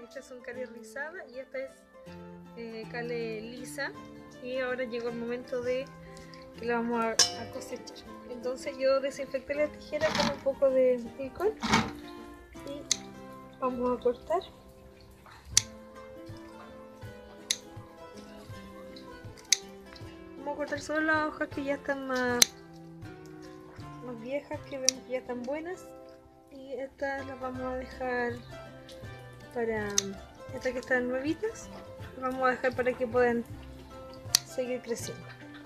Esta es un cale rizada y esta es cale lisa. Y ahora llegó el momento de que la vamos a cosechar. Entonces yo desinfecté la tijera con un poco de alcohol y vamos a cortar. Vamos a cortar solo las hojas que ya están más viejas, que vemos que ya están buenas, y estas las vamos a dejar para estas que están nuevitas, las vamos a dejar para que puedan seguir creciendo.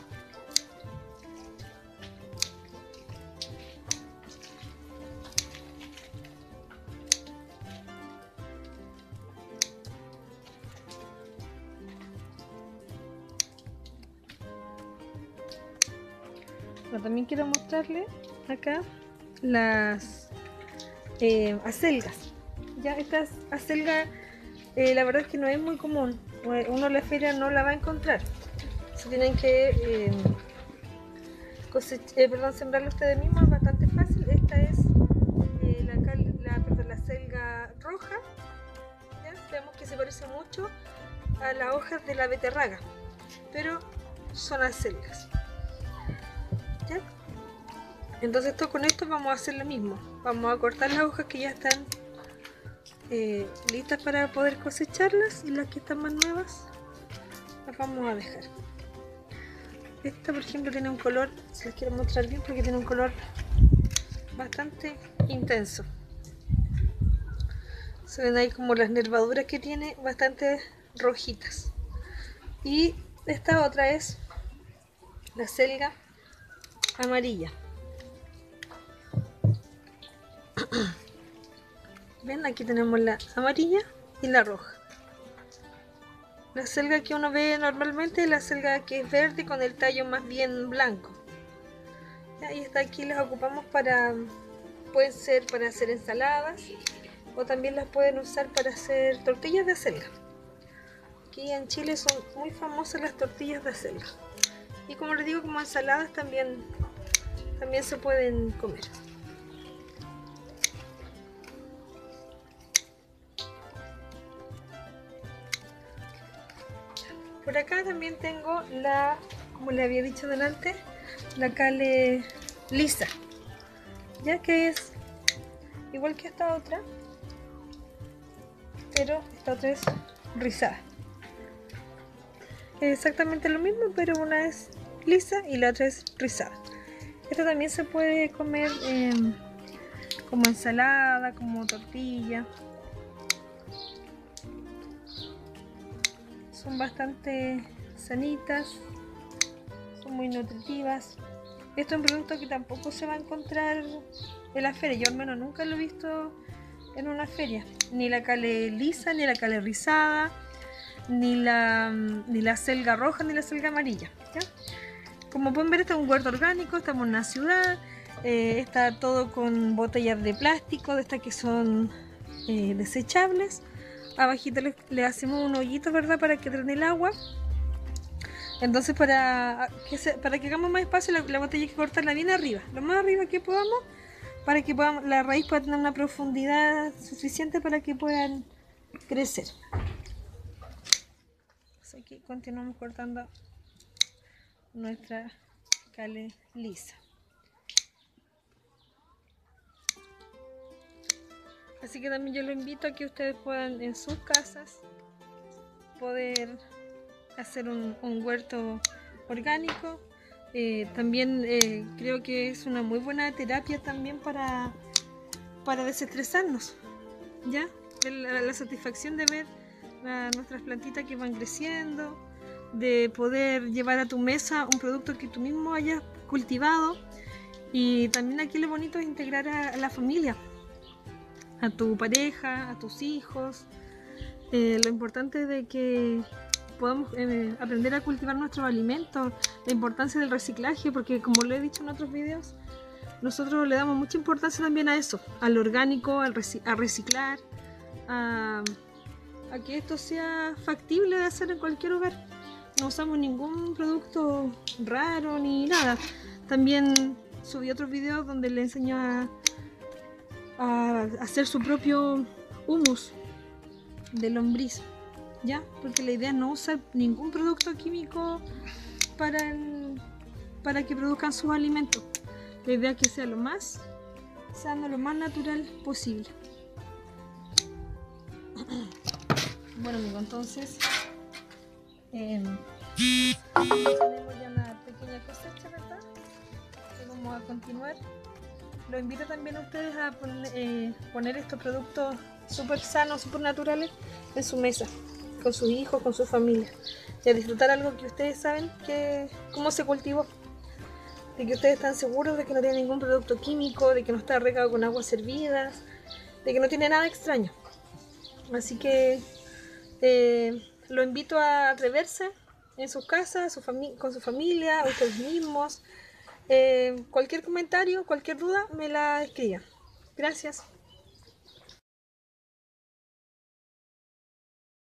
También quiero mostrarles acá las acelgas. Ya estas acelgas, la verdad es que no es muy común. Uno en la feria no la va a encontrar. Se tienen que sembrarla ustedes mismos, es bastante fácil. Esta es la acelga roja. ¿Ya? Vemos que se parece mucho a las hojas de la beterraga, pero son acelgas. ¿Ya? Entonces con esto vamos a hacer lo mismo. Vamos a cortar las hojas que ya están listas para poder cosecharlas, y las que están más nuevas las vamos a dejar. Esta, por ejemplo, tiene un color, se les quiero mostrar bien porque tiene un color bastante intenso. Se ven ahí como las nervaduras que tiene, bastante rojitas. Y esta otra es la acelga amarilla. Ven, aquí tenemos la amarilla y la roja. La acelga que uno ve normalmente es la acelga que es verde con el tallo más bien blanco. Y esta aquí las ocupamos pueden ser para hacer ensaladas, o también las pueden usar para hacer tortillas de acelga. Aquí en Chile son muy famosas las tortillas de acelga. Y como les digo, como ensaladas también se pueden comer. Por acá también tengo como le había dicho delante, la cale lisa, ya que es igual que esta otra, pero esta otra es rizada. Es exactamente lo mismo, pero una es lisa y la otra es rizada. Esta también se puede comer como ensalada, como tortilla. Son bastante sanitas, son muy nutritivas. Esto es un producto que tampoco se va a encontrar en la feria. Yo al menos nunca lo he visto en una feria. Ni la cale lisa, ni la cale rizada, ni la acelga roja, ni la acelga amarilla. ¿Ya? Como pueden ver, este es un huerto orgánico, estamos en una ciudad. Está todo con botellas de plástico, de estas que son desechables. Abajito le hacemos un hoyito, ¿verdad?, para que drene el agua. Entonces para que hagamos más espacio, la botella hay que cortarla bien arriba, lo más arriba que podamos, para que la raíz pueda tener una profundidad suficiente para que puedan crecer. Entonces aquí continuamos cortando nuestra cale lisa. Así que también yo lo invito a que ustedes puedan en sus casas poder hacer un huerto orgánico. También creo que es una muy buena terapia también para desestresarnos, ¿ya? La satisfacción de ver nuestras plantitas que van creciendo, de poder llevar a tu mesa un producto que tú mismo hayas cultivado. Y también aquí lo bonito es integrar a la familia, a tu pareja, a tus hijos. Lo importante de que podamos aprender a cultivar nuestros alimentos, la importancia del reciclaje, porque como lo he dicho en otros videos, nosotros le damos mucha importancia también a eso, al orgánico, a reciclar, a que esto sea factible de hacer en cualquier hogar. No usamos ningún producto raro ni nada. También subí otros videos donde le enseño a hacer su propio humus. de lombriz, ¿ya? Porque la idea es no usar ningún producto químico para que produzcan sus alimentos. La idea es que sea lo más sano, lo más natural posible. Bueno, amigo, entonces tenemos ya una pequeña cosecha, ¿verdad? Que vamos a continuar. Los invito también a ustedes a poner estos productos súper sanos, súper naturales en su mesa, con sus hijos, con su familia, y a disfrutar algo que ustedes saben cómo se cultivó, de que ustedes están seguros de que no tiene ningún producto químico, de que no está regado con aguas hervidas, de que no tiene nada extraño. Así que lo invito a atreverse en sus casas, con su familia, ustedes mismos. Cualquier comentario, cualquier duda, me la escriban. Gracias.